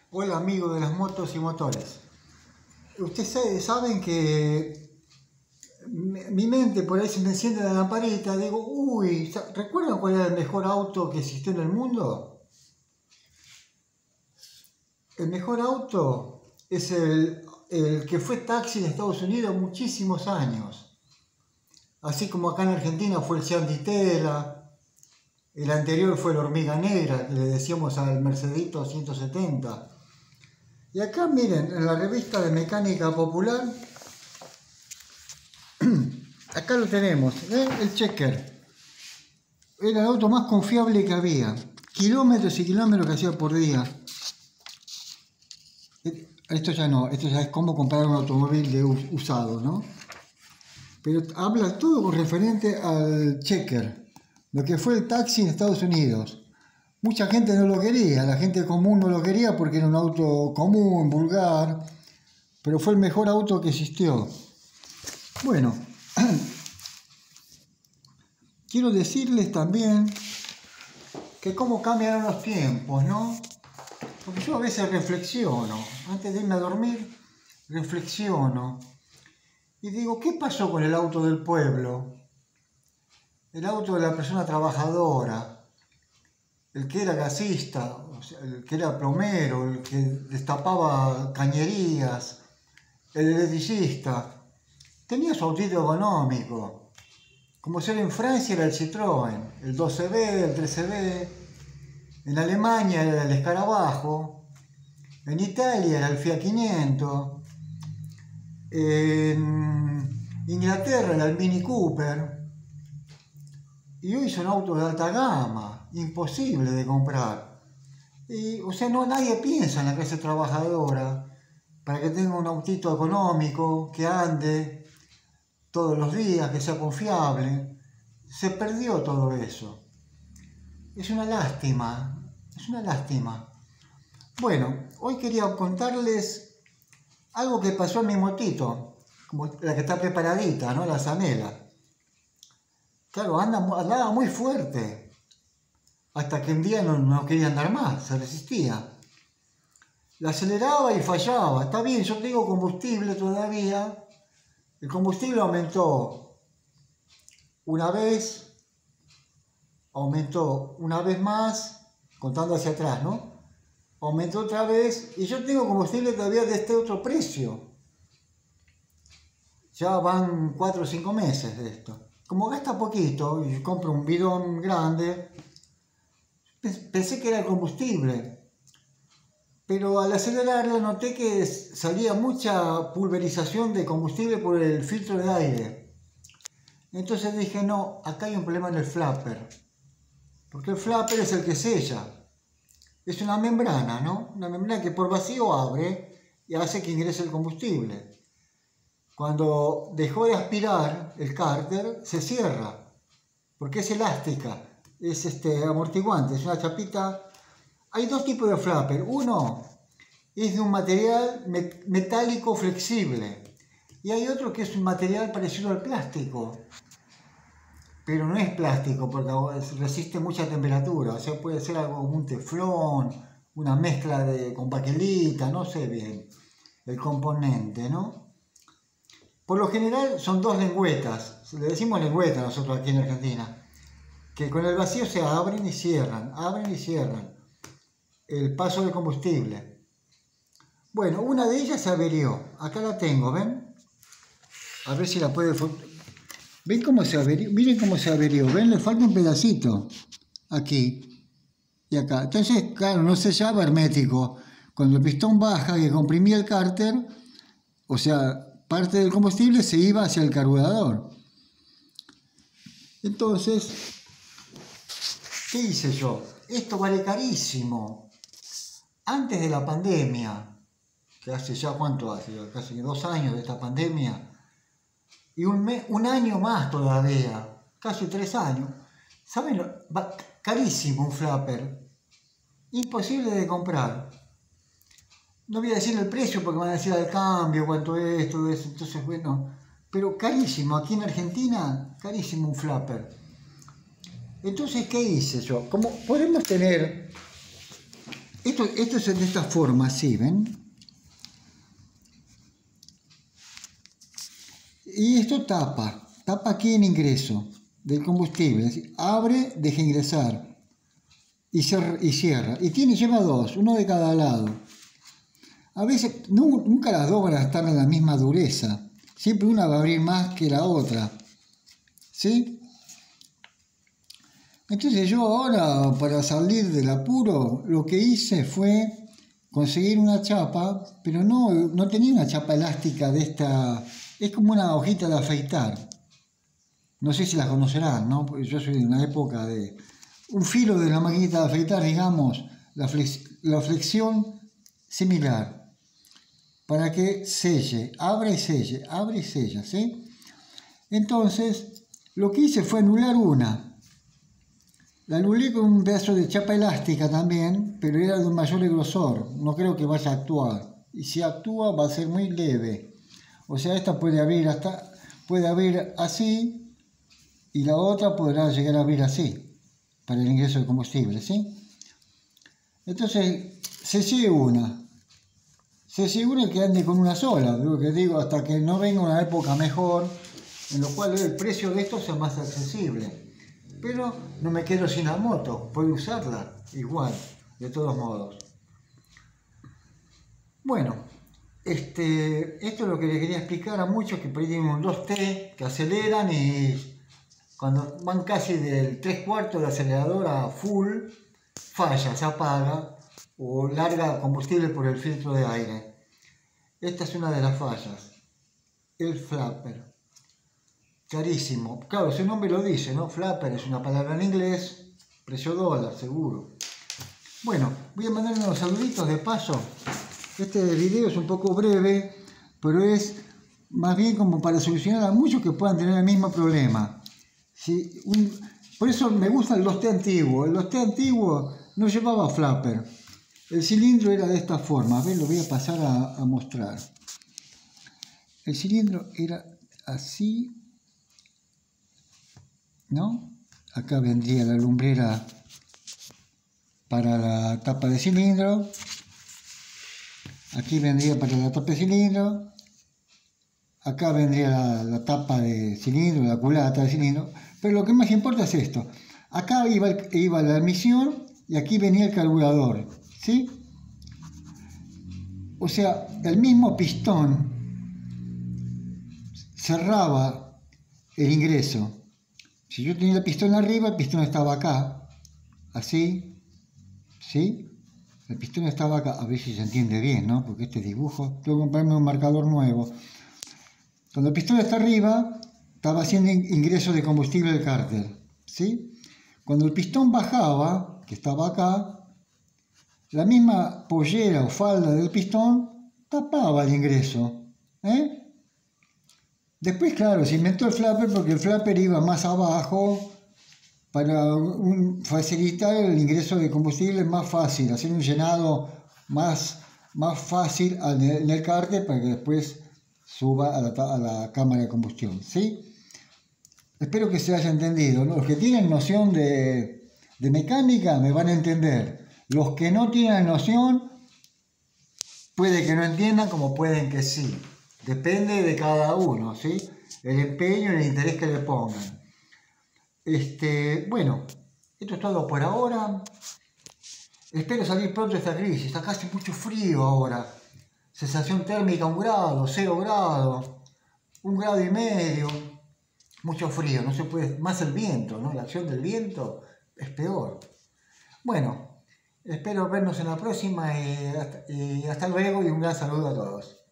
Hola amigos de las motos y motores. Ustedes saben que mi mente por ahí se me enciende la lamparita, digo, uy, ¿recuerdan cuál era el mejor auto que existió en el mundo? El mejor auto es el que fue taxi en Estados Unidos muchísimos años. Así como acá en Argentina fue el Seat Ditela, el anterior fue el Hormiga Negra, que le decíamos al Mercedito 170. Y acá miren, en la revista de Mecánica Popular, acá lo tenemos, el Checker. Era el auto más confiable que había. Kilómetros y kilómetros que hacía por día. Esto ya no, esto ya es como comprar un automóvil de usado, ¿no? Pero habla todo con referente al Checker, lo que fue el taxi en Estados Unidos. Mucha gente no lo quería, la gente común no lo quería porque era un auto común, vulgar, pero fue el mejor auto que existió. Bueno, quiero decirles también que cómo cambiaron los tiempos, ¿no? Porque yo a veces reflexiono, antes de irme a dormir, reflexiono y digo, ¿qué pasó con el auto del pueblo? El auto de la persona trabajadora, el que era gasista, o sea, el que era plomero, el que destapaba cañerías, el electricista, tenía su autito económico. Como ser en Francia era el Citroën, el 12B, el 13B, en Alemania era el Escarabajo, en Italia era el Fiat 500, en Inglaterra era el Mini Cooper, y hoy son autos de alta gama, imposible de comprar. Y, o sea, nadie piensa en la clase trabajadora para que tenga un autito económico, que ande todos los días, que sea confiable. Se perdió todo eso. Es una lástima, es una lástima. Bueno, hoy quería contarles algo que pasó en mi motito, como la que está preparadita, ¿no? La Zanela. Claro, andaba muy fuerte, hasta que un día no quería andar más, se resistía. La aceleraba y fallaba. Está bien, yo tengo combustible todavía. El combustible aumentó una vez, aumentó una vez más, contando hacia atrás, ¿no? Aumentó otra vez y yo tengo combustible todavía de este otro precio. Ya van 4 o 5 meses de esto. Como gasta poquito y compro un bidón grande, pensé que era el combustible. Pero al acelerarla noté que salía mucha pulverización de combustible por el filtro de aire. Entonces dije, no, acá hay un problema en el flapper. Porque el flapper es el que sella. Es una membrana, ¿no? Una membrana que por vacío abre y hace que ingrese el combustible. Cuando dejó de aspirar el cárter, se cierra. Porque es elástica, es amortiguante, es una chapita. Hay dos tipos de flapper. Uno es de un material metálico flexible y hay otro que es un material parecido al plástico, pero no es plástico porque resiste mucha temperatura, o sea, puede ser algo como un teflón, una mezcla con baquelita, no sé bien el componente, ¿no? Por lo general son dos lengüetas, le decimos lengüeta nosotros aquí en Argentina, que con el vacío se abren y cierran el paso de combustible. Bueno, una de ellas se averió. Acá la tengo, ¿ven? A ver si la puede... ¿Ven cómo se averió? Miren cómo se averió. ¿Ven? Le falta un pedacito. Aquí y acá. Entonces, claro, no sellaba hermético. Cuando el pistón baja y comprimía el cárter, o sea, parte del combustible se iba hacia el carburador. Entonces, ¿qué hice yo? Esto vale carísimo. Antes de la pandemia, que hace ya, ¿cuánto hace? Casi 2 años de esta pandemia, y un año más todavía, casi 3 años. ¿Saben? Carísimo un flapper, imposible de comprar. No voy a decir el precio porque van a decir al cambio, cuánto es, todo eso, entonces bueno, pero carísimo, aquí en Argentina, carísimo un flapper. Entonces, ¿qué hice yo? Como podemos tener Esto es de esta forma, ¿sí? ¿Ven? Y esto tapa aquí el ingreso del combustible. Es decir, abre, deja ingresar y cierra. Y lleva dos, uno de cada lado. A veces, nunca las dos van a estar en la misma dureza. Siempre una va a abrir más que la otra. ¿Sí? Entonces yo ahora, para salir del apuro, lo que hice fue conseguir una chapa, pero no tenía una chapa elástica de esta. Es como una hojita de afeitar. No sé si las conocerán, ¿no? Porque yo soy de una época de un filo de la maquinita de afeitar, digamos, la flexión similar, para que selle, abre y sella, ¿sí? Entonces, lo que hice fue anular una. La anulé con un pedazo de chapa elástica también, pero era de un mayor grosor, no creo que vaya a actuar. Y si actúa va a ser muy leve. O sea, esta puede abrir así, y la otra podrá llegar a abrir así, para el ingreso de combustible, ¿sí? Entonces, sellé una y que ande con una sola, lo que digo, hasta que no venga una época mejor, en lo cual el precio de esto sea más accesible. Pero no me quedo sin la moto, puedo usarla igual, de todos modos. Bueno, esto es lo que les quería explicar a muchos que tienen un 2T, que aceleran y cuando van casi del 3/4 de acelerador a full, falla, se apaga o larga combustible por el filtro de aire. Esta es una de las fallas, el flapper. Carísimo. Claro, su nombre lo dice, ¿no? Flapper es una palabra en inglés, precio dólar, seguro. Bueno, voy a mandar unos saluditos de paso. Este video es un poco breve, pero es más bien como para solucionar a muchos que puedan tener el mismo problema. ¿Sí? Por eso me gusta el 2T antiguo. El 2T antiguo no llevaba flapper. El cilindro era de esta forma. A ver, lo voy a pasar a mostrar. El cilindro era así, ¿no? Acá vendría la lumbrera para la tapa de cilindro. Aquí vendría para la tapa de cilindro. Acá vendría la tapa de cilindro, la culata de cilindro. Pero lo que más importa es esto. Acá iba la admisión y aquí venía el carburador, ¿sí? O sea, el mismo pistón cerraba el ingreso. Si yo tenía el pistón arriba, el pistón estaba acá, así, ¿sí? El pistón estaba acá, a ver si se entiende bien, ¿no? Porque este dibujo, tengo que comprarme un marcador nuevo. Cuando el pistón está arriba, estaba haciendo ingreso de combustible al cárter, ¿sí? Cuando el pistón bajaba, que estaba acá, la misma pollera o falda del pistón tapaba el ingreso, ¿eh? Después, claro, se inventó el flapper porque el flapper iba más abajo para facilitar el ingreso de combustible más fácil, hacer un llenado más fácil en el cárter para que después suba a la cámara de combustión, ¿sí? Espero que se haya entendido, ¿no? Los que tienen noción de mecánica me van a entender. Los que no tienen noción, puede que no entiendan como pueden que sí. Depende de cada uno, ¿sí? El empeño y el interés que le pongan. Bueno, esto es todo por ahora. Espero salir pronto de esta crisis. Acá hace mucho frío ahora. Sensación térmica 1 grado, 0 grados, 1,5 grados. Mucho frío, no se puede. Más el viento, ¿no? La acción del viento es peor. Bueno, espero vernos en la próxima y hasta luego y un gran saludo a todos.